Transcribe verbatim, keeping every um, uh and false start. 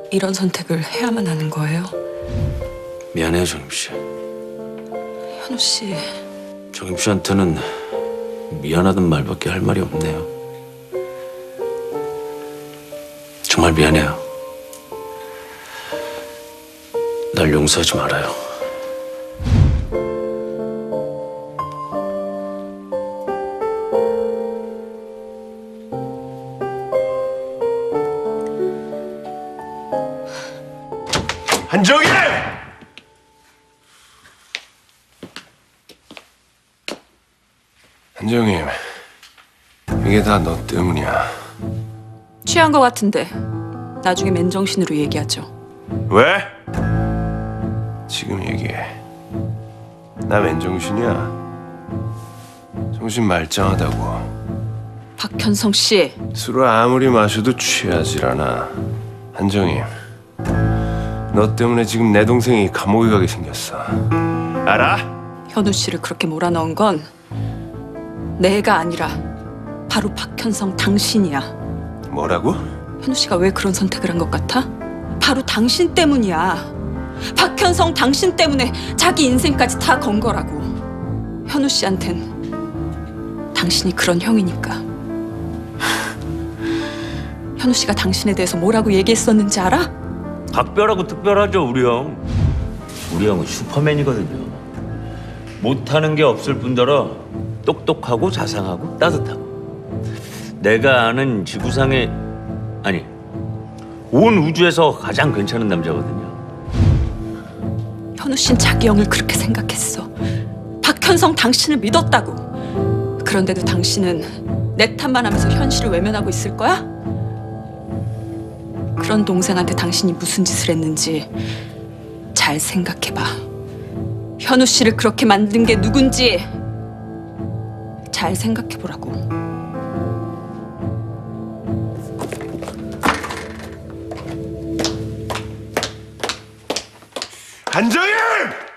이런 선택을 해야만 하는 거예요? 미안해요, 정임 씨. 현우 씨. 정임 씨한테는 미안하단 말밖에 할 말이 없네요. 정말 미안해요. 날 용서하지 말아요. 한정임! 한정임, 이게 다 너 때문이야. 취한 거 같은데 나중에 맨정신으로 얘기하죠. 왜? 지금 얘기해. 나 맨정신이야. 정신 말짱하다고. 박현성 씨. 술을 아무리 마셔도 취하질 않아. 한정임, 너 때문에 지금 내 동생이 감옥에 가게 생겼어. 알아? 현우 씨를 그렇게 몰아넣은 건 내가 아니라 바로 박현성 당신이야. 뭐라고? 현우 씨가 왜 그런 선택을 한 것 같아? 바로 당신 때문이야. 박현성 당신 때문에 자기 인생까지 다 건 거라고. 현우 씨한텐 당신이 그런 형이니까. 현우 씨가 당신에 대해서 뭐라고 얘기했었는지 알아? 각별하고 특별하죠, 우리 형. 우리 형은 슈퍼맨이거든요. 못하는 게 없을 뿐더러 똑똑하고 자상하고 따뜻하고. 내가 아는 지구상의, 아니, 온 우주에서 가장 괜찮은 남자거든요. 현우 씨는 자기 형을 그렇게 생각했어. 박현성 당신을 믿었다고. 그런데도 당신은 내 탓만 하면서 현실을 외면하고 있을 거야? 그런 동생한테 당신이 무슨 짓을 했는지 잘 생각해봐. 현우 씨를 그렇게 만든 게 누군지 잘 생각해보라고. 한정임!